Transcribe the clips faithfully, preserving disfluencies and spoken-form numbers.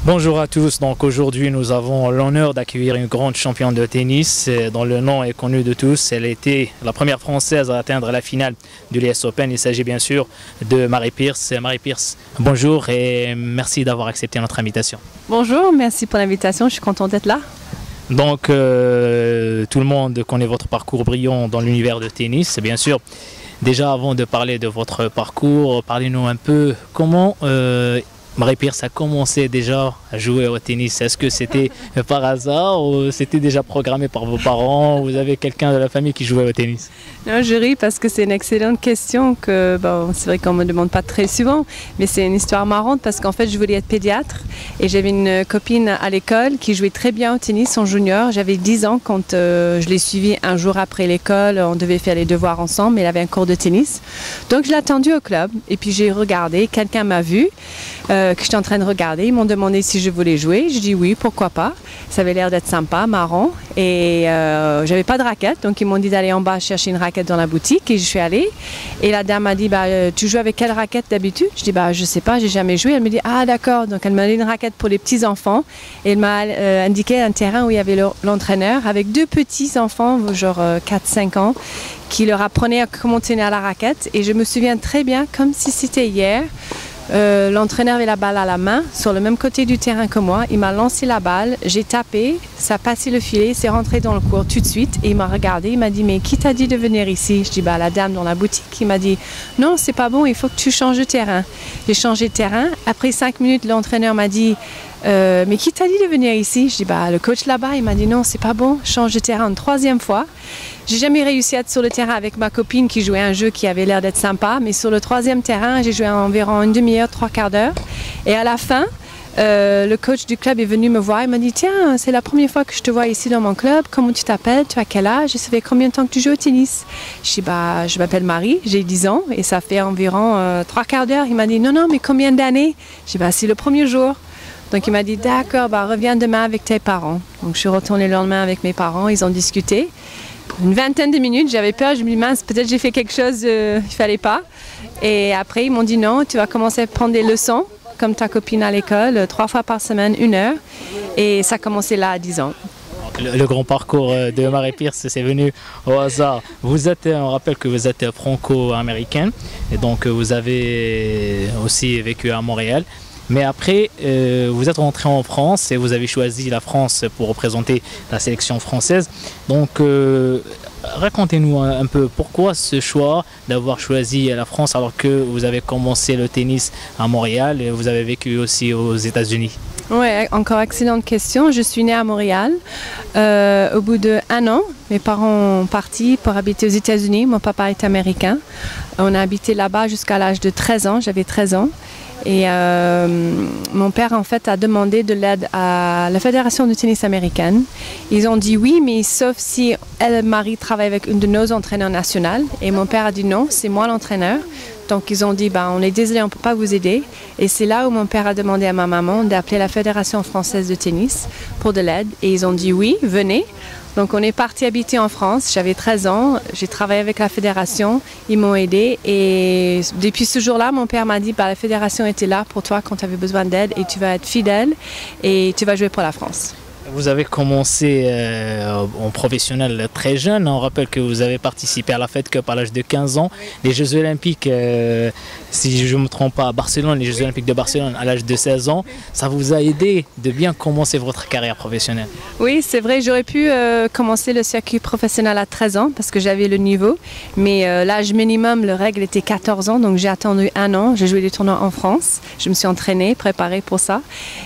Bonjour à tous, donc aujourd'hui nous avons l'honneur d'accueillir une grande championne de tennis dont le nom est connu de tous. Elle était la première française à atteindre la finale de l'U S Open. Il s'agit bien sûr de Mary Pierce. Mary Pierce, bonjour et merci d'avoir accepté notre invitation. Bonjour, merci pour l'invitation, je suis contente d'être là. Donc euh, tout le monde connaît votre parcours brillant dans l'univers de tennis, bien sûr. Déjà avant de parler de votre parcours, parlez-nous un peu comment euh, Mary Pierce a commencé déjà à jouer au tennis. Est-ce que c'était par hasard ou c'était déjà programmé par vos parents? Vous avez quelqu'un de la famille qui jouait au tennis? Non, je ris parce que c'est une excellente question que bon, c'est vrai qu'on ne me demande pas très souvent, mais c'est une histoire marrante parce qu'en fait je voulais être pédiatre et j'avais une copine à l'école qui jouait très bien au tennis en junior. J'avais dix ans quand euh, je l'ai suivie un jour après l'école, on devait faire les devoirs ensemble, mais elle avait un cours de tennis. Donc je l'ai attendue au club et puis j'ai regardé, quelqu'un m'a vu. Euh, que j'étais en train de regarder. Ils m'ont demandé si je voulais jouer. Je dis oui, pourquoi pas. Ça avait l'air d'être sympa, marrant. Et euh, j'avais pas de raquette, donc ils m'ont dit d'aller en bas chercher une raquette dans la boutique. Et je suis allée. Et la dame m'a dit, bah, tu joues avec quelle raquette d'habitude? Je dis, bah, je sais pas, j'ai jamais joué. Elle me dit, ah d'accord. Donc elle m'a donné une raquette pour les petits enfants. Et elle m'a euh, indiqué un terrain où il y avait l'entraîneur avec deux petits enfants, genre euh, quatre cinq ans, qui leur apprenaient à comment tenir la raquette. Et je me souviens très bien, comme si c'était hier. Euh, l'entraîneur avait la balle à la main sur le même côté du terrain que moi. Il m'a lancé la balle, j'ai tapé, ça a passé le filet, c'est rentré dans le court tout de suite et il m'a regardé, il m'a dit mais qui t'a dit de venir ici? Je dis bah la dame dans la boutique. Il m'a dit non c'est pas bon, il faut que tu changes de terrain. J'ai changé de terrain, après cinq minutes l'entraîneur m'a dit Euh, mais qui t'a dit de venir ici? Je dis bah le coach là-bas, il m'a dit non c'est pas bon, change de terrain une troisième fois. J'ai jamais réussi à être sur le terrain avec ma copine qui jouait un jeu qui avait l'air d'être sympa, mais sur le troisième terrain j'ai joué environ une demi-heure, trois quarts d'heure et à la fin euh, le coach du club est venu me voir, il m'a dit tiens c'est la première fois que je te vois ici dans mon club, comment tu t'appelles, tu as quel âge et ça fait combien de temps que tu joues au tennis? Je dis bah je m'appelle Marie, j'ai dix ans et ça fait environ euh, trois quarts d'heure. Il m'a dit non non mais combien d'années? Je dis bah c'est le premier jour. Donc il m'a dit d'accord, bah, reviens demain avec tes parents. Donc je suis retournée le lendemain avec mes parents, ils ont discuté. Une vingtaine de minutes, j'avais peur, je me dis mince, peut-être j'ai fait quelque chose euh, qu'il ne fallait pas. Et après ils m'ont dit non, tu vas commencer à prendre des leçons, comme ta copine à l'école, trois fois par semaine, une heure. Et ça a commencé là à dix ans. Le, le grand parcours de Mary Pierce, c'est venu au hasard. Vous êtes, on rappelle que vous êtes franco-américaine et donc vous avez aussi vécu à Montréal. Mais après, euh, vous êtes rentré en France et vous avez choisi la France pour représenter la sélection française. Donc, euh, racontez-nous un, un peu pourquoi ce choix d'avoir choisi la France alors que vous avez commencé le tennis à Montréal et vous avez vécu aussi aux États-Unis. Oui, encore excellente question. Je suis née à Montréal. Euh, au bout d'un an, mes parents ont parti pour habiter aux États-Unis. Mon papa est américain. On a habité là-bas jusqu'à l'âge de treize ans. J'avais treize ans. Et euh, mon père en fait a demandé de l'aide à la Fédération de tennis américaine. Ils ont dit oui, mais sauf si elle, Marie, travaille avec une de nos entraîneurs nationaux. Et mon père a dit non, c'est moi l'entraîneur. Donc ils ont dit bah, on est désolé, on ne peut pas vous aider. Et c'est là où mon père a demandé à ma maman d'appeler la Fédération française de tennis pour de l'aide. Et ils ont dit oui, venez. Donc on est parti habiter en France, j'avais treize ans, j'ai travaillé avec la fédération, ils m'ont aidé et depuis ce jour-là, mon père m'a dit bah, la fédération était là pour toi quand tu avais besoin d'aide et tu vas être fidèle et tu vas jouer pour la France. Vous avez commencé euh, en professionnel très jeune. On rappelle que vous avez participé à la Fed Cup à l'âge de quinze ans. Les Jeux Olympiques, euh, si je ne me trompe pas, à Barcelone, les Jeux Olympiques de Barcelone à l'âge de seize ans, ça vous a aidé de bien commencer votre carrière professionnelle? Oui, c'est vrai. J'aurais pu euh, commencer le circuit professionnel à treize ans parce que j'avais le niveau. Mais euh, l'âge minimum, la règle était quatorze ans. Donc j'ai attendu un an. J'ai joué des tournois en France. Je me suis entraînée, préparée pour ça.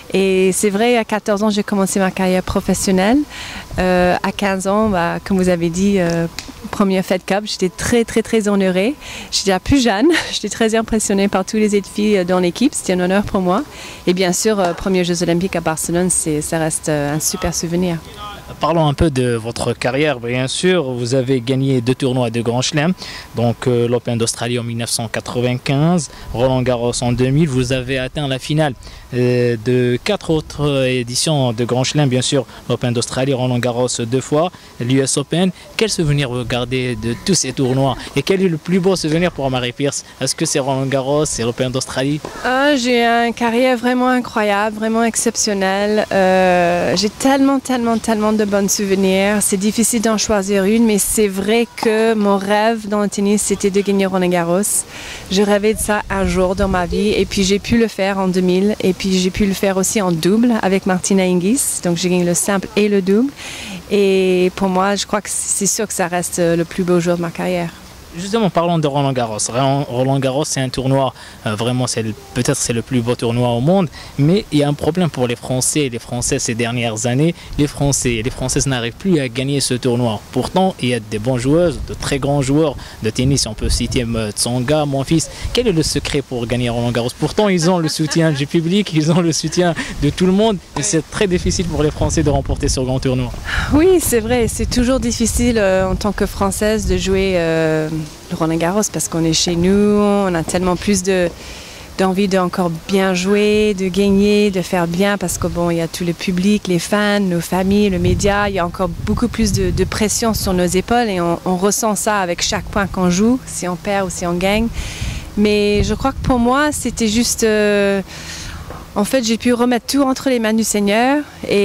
Et c'est vrai, à quatorze ans, j'ai commencé ma carrière professionnelle. Euh, à quinze ans, bah, comme vous avez dit, euh, première Fed Cup, j'étais très très très honorée. J'étais la plus jeune, j'étais très impressionnée par tous les autres filles dans l'équipe, c'était un honneur pour moi. Et bien sûr, euh, premier Jeux Olympiques à Barcelone, ça reste euh, un super souvenir. Parlons un peu de votre carrière, bien sûr. Vous avez gagné deux tournois de Grand Chelem, donc euh, l'Open d'Australie en mille neuf cent quatre-vingt-quinze, Roland Garros en deux mille. Vous avez atteint la finale euh, de quatre autres éditions de Grand Chelem, bien sûr, l'Open d'Australie, Roland Garros deux fois, l'U S Open. Quel souvenir vous gardez de tous ces tournois et quel est le plus beau souvenir pour Marie Pierce? Est-ce que c'est Roland Garros, c'est l'Open d'Australie? Ah, j'ai une carrière vraiment incroyable, vraiment exceptionnelle. Euh, j'ai tellement, tellement, tellement de bons souvenirs. C'est difficile d'en choisir une, mais c'est vrai que mon rêve dans le tennis, c'était de gagner Roland Garros. Je rêvais de ça un jour dans ma vie, et puis j'ai pu le faire en deux mille, et puis j'ai pu le faire aussi en double avec Martina Hingis. Donc j'ai gagné le simple et le double. Et pour moi, je crois que c'est sûr que ça reste le plus beau jour de ma carrière. Justement, parlons de Roland Garros. Roland Garros, c'est un tournoi, euh, vraiment, c'est peut-être c'est le plus beau tournoi au monde, mais il y a un problème pour les Français et les Français ces dernières années. Les Français et les Françaises n'arrivent plus à gagner ce tournoi. Pourtant, il y a des bons joueurs, de très grands joueurs de tennis. On peut citer Tsonga, mon fils. Quel est le secret pour gagner Roland Garros? Pourtant, ils ont le soutien du public, ils ont le soutien de tout le monde, mais c'est très difficile pour les Français de remporter ce grand tournoi. Oui, c'est vrai. C'est toujours difficile euh, en tant que Française de jouer euh, le Roland Garros parce qu'on est chez nous, on a tellement plus de d'envie de encore bien jouer, de gagner, de faire bien parce que bon, il y a tout le public, les fans, nos familles, le média, il y a encore beaucoup plus de, de pression sur nos épaules et on, on ressent ça avec chaque point qu'on joue, si on perd ou si on gagne. Mais je crois que pour moi, c'était juste... Euh, en fait, j'ai pu remettre tout entre les mains du Seigneur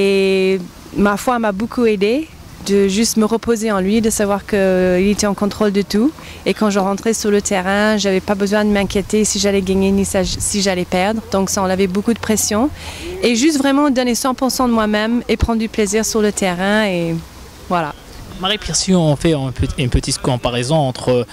et ma foi m'a beaucoup aidée. De juste me reposer en lui, de savoir qu'il était en contrôle de tout. Et quand je rentrais sur le terrain, je n'avais pas besoin de m'inquiéter si j'allais gagner ni si j'allais perdre. Donc ça enlevait beaucoup de pression. Et juste vraiment donner cent pour cent de moi-même et prendre du plaisir sur le terrain. Et voilà. Marie Pierce, si on fait une petite comparaison entre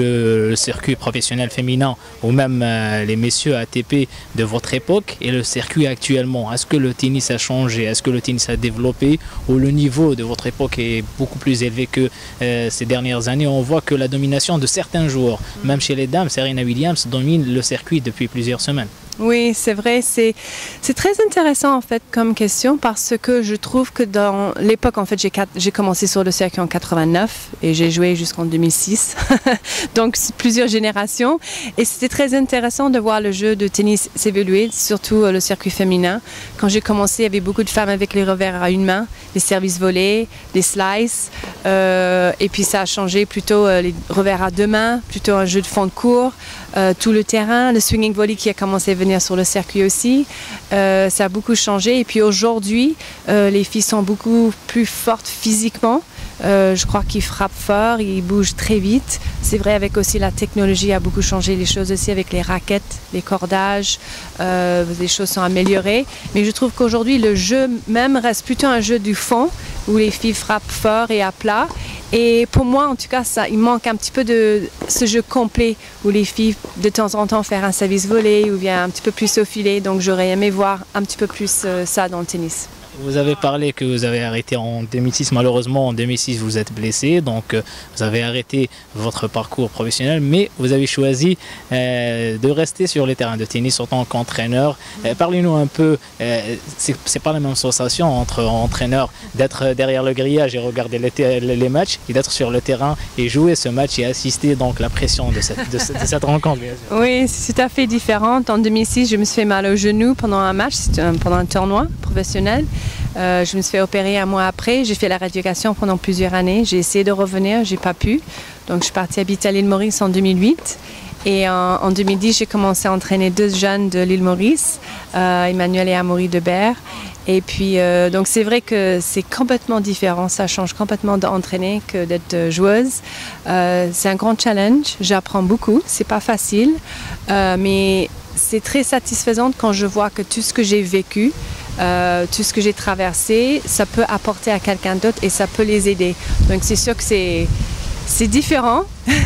le circuit professionnel féminin ou même les messieurs A T P de votre époque et le circuit actuellement, est-ce que le tennis a changé? Est-ce que le tennis a développé? Ou le niveau de votre époque est beaucoup plus élevé que euh, ces dernières années? On voit que la domination de certains joueurs, même chez les dames, Serena Williams domine le circuit depuis plusieurs semaines. Oui, c'est vrai, c'est très intéressant en fait comme question parce que je trouve que dans l'époque, en fait, j'ai commencé sur le circuit en quatre-vingt-neuf et j'ai joué jusqu'en deux mille six, donc plusieurs générations. Et c'était très intéressant de voir le jeu de tennis s'évoluer, surtout le circuit féminin. Quand j'ai commencé, il y avait beaucoup de femmes avec les revers à une main, les services volés, les slices, euh, et puis ça a changé plutôt euh, les revers à deux mains, plutôt un jeu de fond de court, euh, tout le terrain, le swinging volley qui a commencé à venir sur le circuit aussi. Euh, ça a beaucoup changé et puis aujourd'hui, euh, les filles sont beaucoup plus fortes physiquement. Euh, je crois qu'ils frappent fort, ils bougent très vite. C'est vrai avec aussi la technologie a beaucoup changé les choses aussi avec les raquettes, les cordages, euh, les choses sont améliorées. Mais je trouve qu'aujourd'hui le jeu même reste plutôt un jeu du fond où les filles frappent fort et à plat. Et pour moi en tout cas, ça, il manque un petit peu de ce jeu complet où les filles de temps en temps faire un service volé ou bien un petit peu plus au filet. Donc j'aurais aimé voir un petit peu plus euh, ça dans le tennis. Vous avez parlé que vous avez arrêté en deux mille six, malheureusement en deux mille six vous êtes blessé, donc euh, vous avez arrêté votre parcours professionnel, mais vous avez choisi euh, de rester sur les terrains de tennis en tant qu'entraîneur. Euh, Parlez-nous un peu, euh, c'est pas la même sensation entre entraîneur d'être derrière le grillage et regarder les, les matchs et d'être sur le terrain et jouer ce match et assister donc la pression de cette, de, de cette rencontre. Bien sûr. Oui, c'est tout à fait différent. En deux mille six, je me suis fait mal au genou pendant un match, pendant un tournoi professionnel. Euh, je me suis fait opérer un mois après. J'ai fait la rééducation pendant plusieurs années. J'ai essayé de revenir, j'ai pas pu. Donc je suis partie habiter à l'île Maurice en deux mille huit. Et en, en deux mille dix, j'ai commencé à entraîner deux jeunes de l'île Maurice, euh, Emmanuel et Amaury Debert. Et puis, euh, donc c'est vrai que c'est complètement différent. Ça change complètement d'entraîner que d'être joueuse. Euh, c'est un grand challenge. J'apprends beaucoup. C'est pas facile, euh, mais c'est très satisfaisant quand je vois que tout ce que j'ai vécu, Euh, tout ce que j'ai traversé, ça peut apporter à quelqu'un d'autre et ça peut les aider. Donc c'est sûr que c'est c'est différent,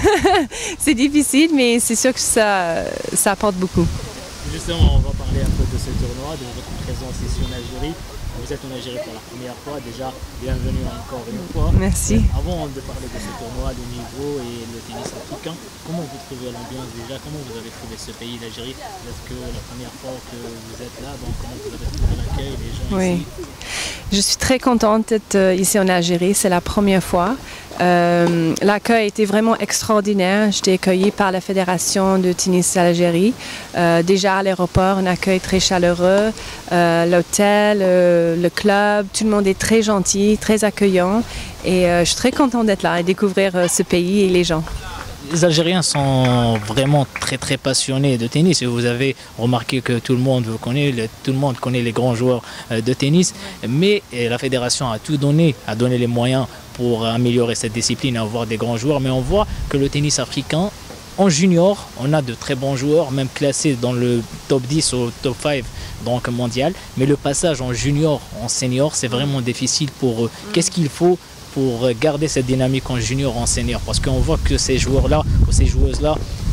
c'est difficile, mais c'est sûr que ça, ça apporte beaucoup. Justement, on va parler un peu de ce tournoi, de votre présence ici en Algérie. Vous êtes en Algérie pour la première fois, déjà bienvenue encore une fois. Merci. Euh, avant de parler de ce tournoi, le niveau et le tennis africain, comment vous trouvez l'ambiance déjà? Comment vous avez trouvé ce pays, l'Algérie? Est-ce que la première fois que vous êtes là, donc comment vous avez trouvé l'accueil, les gens oui. ici? Je suis très contente d'être ici en Algérie, c'est la première fois. Euh, L'accueil était vraiment extraordinaire. J'étais accueillie par la Fédération de tennis Algérie. Euh, déjà à l'aéroport, un accueil très chaleureux. Euh, L'hôtel, euh, le club, tout le monde est très gentil, très accueillant. Et euh, je suis très contente d'être là et découvrir euh, ce pays et les gens. Les Algériens sont vraiment très très passionnés de tennis et vous avez remarqué que tout le monde vous connaît, le, tout le monde connaît les grands joueurs de tennis, mais la fédération a tout donné, a donné les moyens pour améliorer cette discipline et avoir des grands joueurs, mais on voit que le tennis africain, en junior, on a de très bons joueurs, même classés dans le top dix ou top cinq donc mondial, mais le passage en junior, en senior, c'est vraiment difficile pour eux. Qu'est-ce qu'il faut pour garder cette dynamique en junior, en senior? Parce qu'on voit que ces joueurs-là, ou ces joueuses-là,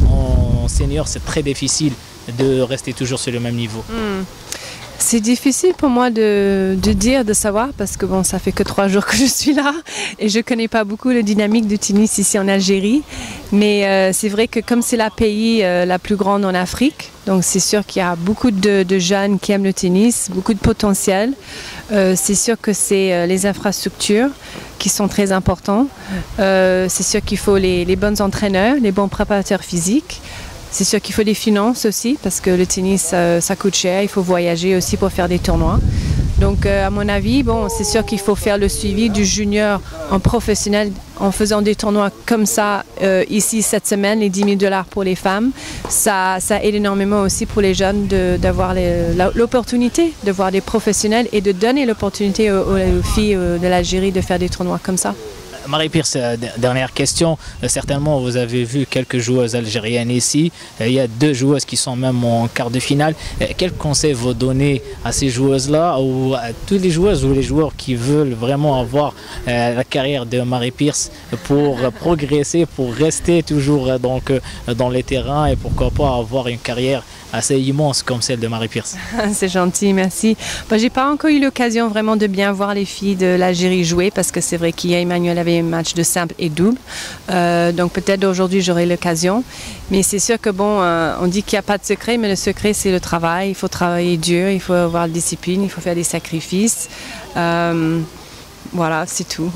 en senior, c'est très difficile de rester toujours sur le même niveau. Mm. C'est difficile pour moi de, de dire, de savoir, parce que bon, ça fait que trois jours que je suis là et je ne connais pas beaucoup la dynamique du tennis ici en Algérie. Mais euh, c'est vrai que comme c'est la pays euh, la plus grande en Afrique, donc c'est sûr qu'il y a beaucoup de, de jeunes qui aiment le tennis, beaucoup de potentiel. Euh, c'est sûr que c'est euh, les infrastructures qui sont très importantes. Euh, c'est sûr qu'il faut les, les bons entraîneurs, les bons préparateurs physiques. C'est sûr qu'il faut des finances aussi parce que le tennis, ça, ça coûte cher. Il faut voyager aussi pour faire des tournois. Donc, euh, à mon avis, bon, c'est sûr qu'il faut faire le suivi du junior en professionnel en faisant des tournois comme ça euh, ici cette semaine, les dix mille dollars pour les femmes. Ça, ça aide énormément aussi pour les jeunes d'avoir l'opportunité de voir des professionnels et de donner l'opportunité aux, aux filles de l'Algérie de faire des tournois comme ça. Marie-Pierce, dernière question. Certainement, vous avez vu quelques joueuses algériennes ici. Il y a deux joueuses qui sont même en quart de finale. Quel conseil vous donnez à ces joueuses-là ou à toutes les joueuses ou les joueurs qui veulent vraiment avoir la carrière de Marie-Pierce pour progresser, pour rester toujours donc, dans les terrains et pourquoi pas avoir une carrière assez immense comme celle de Marie-Pierce? C'est gentil, merci. Bon, j'ai pas encore eu l'occasion vraiment de bien voir les filles de l'Algérie jouer parce que c'est vrai qu'hier Emmanuel avait un match de simple et double. Euh, donc peut-être aujourd'hui j'aurai l'occasion. Mais c'est sûr que bon, euh, on dit qu'il n'y a pas de secret, mais le secret c'est le travail. Il faut travailler dur, il faut avoir la discipline, il faut faire des sacrifices. Euh, Voilà, c'est tout.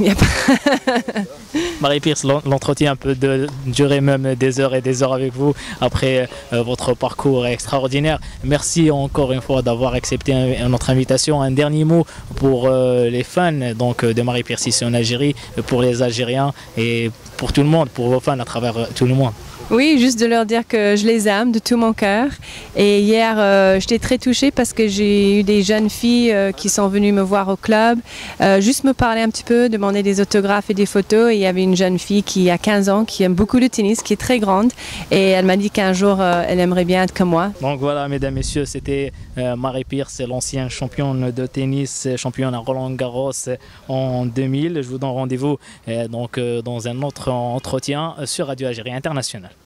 Marie-Pierce, l'entretien peut de, durer même des heures et des heures avec vous après euh, votre parcours extraordinaire. Merci encore une fois d'avoir accepté un, notre invitation. Un dernier mot pour euh, les fans donc, de Marie-Pierce ici en Algérie, pour les Algériens et pour tout le monde, pour vos fans à travers tout le monde. Oui, juste de leur dire que je les aime de tout mon cœur. Et hier, euh, j'étais très touchée parce que j'ai eu des jeunes filles euh, qui sont venues me voir au club, euh, juste me parler un petit peu, demander des autographes et des photos. Et il y avait une jeune fille qui a quinze ans, qui aime beaucoup le tennis, qui est très grande. Et elle m'a dit qu'un jour, euh, elle aimerait bien être comme moi. Donc voilà, mesdames, messieurs, c'était euh, Marie-Pierce, l'ancienne championne de tennis, championne à Roland-Garros en deux mille. Je vous donne rendez-vous euh, donc, euh, dans un autre entretien sur Radio Algérie International.